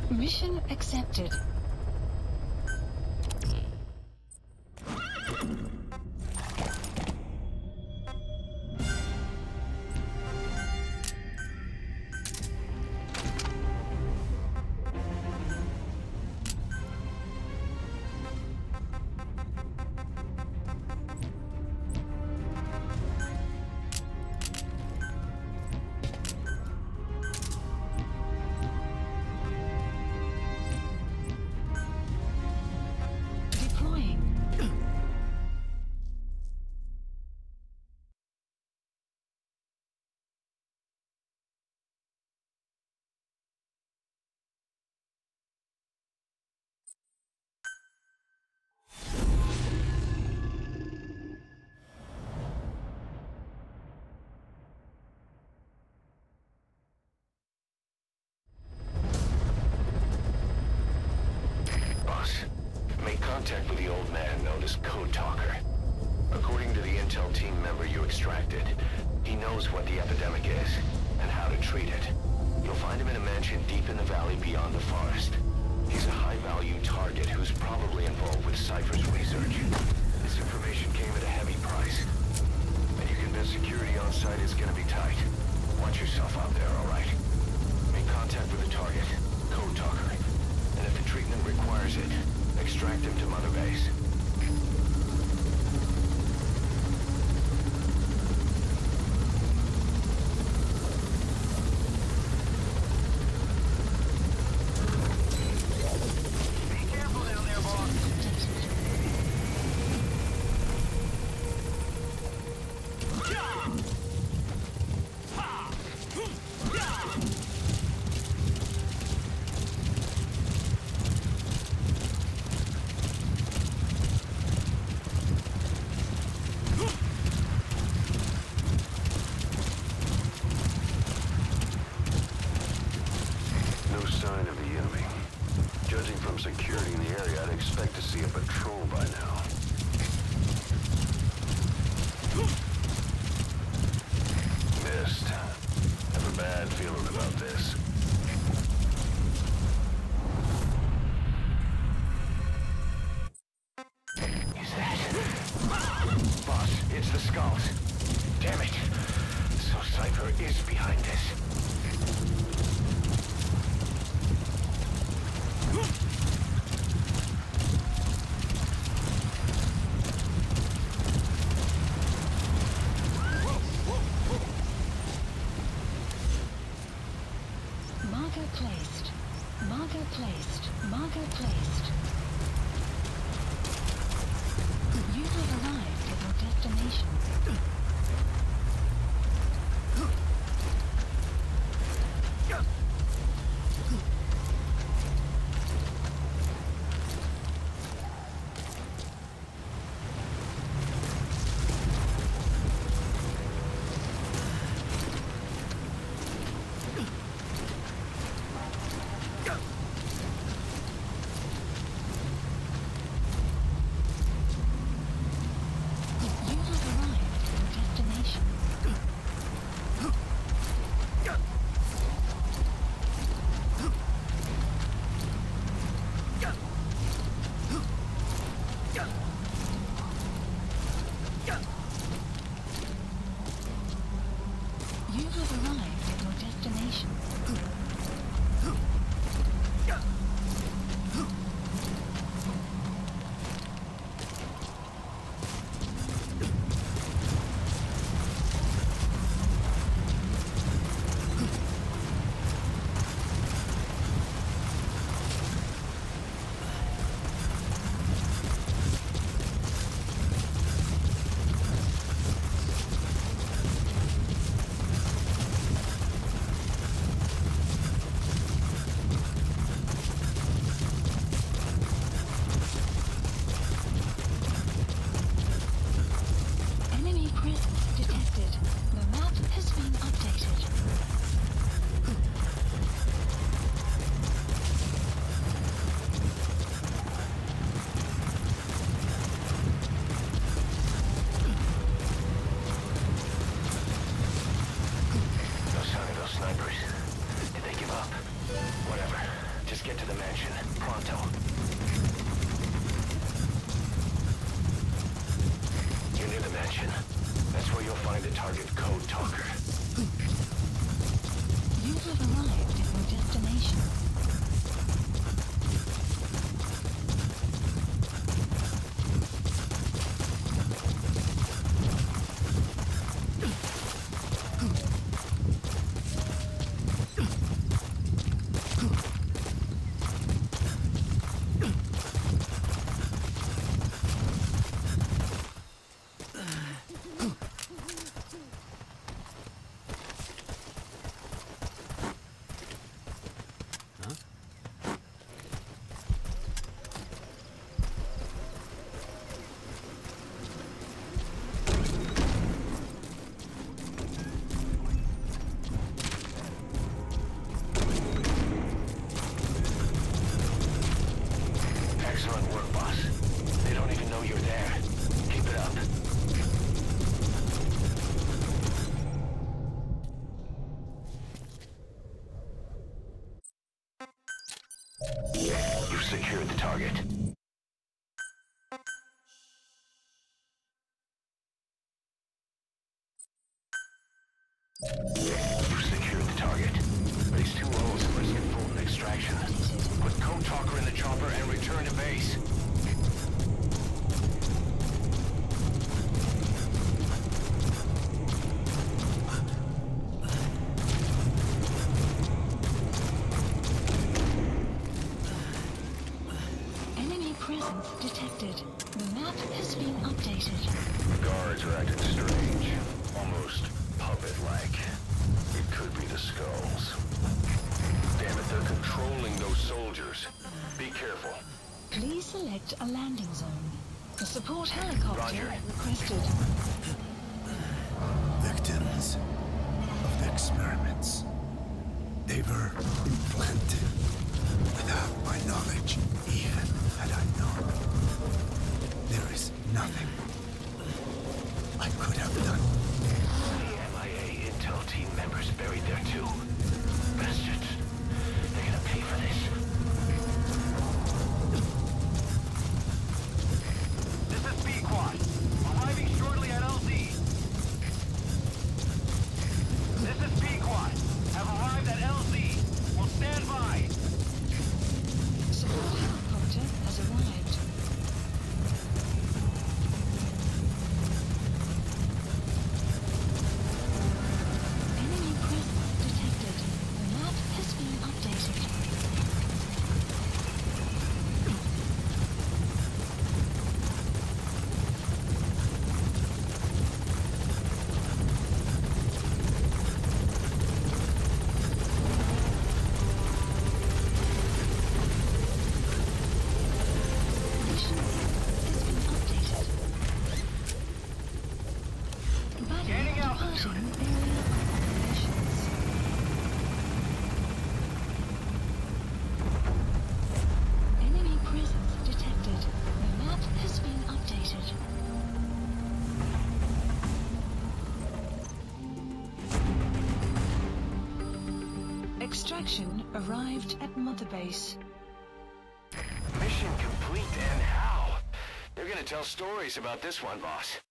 Mission accepted. Contact with the old man known as Code Talker. According to the intel team member you extracted, he knows what the epidemic is and how to treat it. You'll find him in a mansion deep in the valley beyond the forest. He's a high-value target who's probably involved with Cypher's research. This information came at a heavy price, and you convinced security on site is gonna be tight. Watch yourself out there, all right? Make contact with the target, Code Talker, and if the treatment requires it, extract him to Mother Base. Security in the area, I'd expect to see a patrol by now. Missed. Have a bad feeling about this. Is that... Boss, it's the Skulls. Damn it. So Cypher is behind this. Marker placed. You have arrived at your destination. get to the mansion. Pronto. You're near the mansion. That's where you'll find the target code talker. You have arrived at your destination. Excellent work, boss. They don't even know you're there. Keep it up. You've secured the target. You've secured the target. Base 2-0 is at risk of full extraction. Put Code Talker in the chopper and return to base. Enemy presence detected. The map has been updated. The guards are acting strange. Almost puppet-like. It could be the skulls. Damn it, they're controlling those soldiers. Be careful. Please select a landing zone. The support helicopter Roger. requested. Victims of the experiments. They were implanted without my knowledge, even had I known. There is nothing I could have done. The MIA Intel team members buried there too. Bastards. They're gonna pay for this. This is B-Quad. Arriving shortly at LZ. This is B-Quad. Have arrived at LZ. Will stand by. Support helicopter has arrived. Enemy presence detected. The map has been updated. Mission has been updated. Battle Gaining departing altitude. area operations. Enemy presence detected. The map has been updated. Extraction arrived at Mother Base. Mission complete, and how? They're gonna tell stories about this one, boss.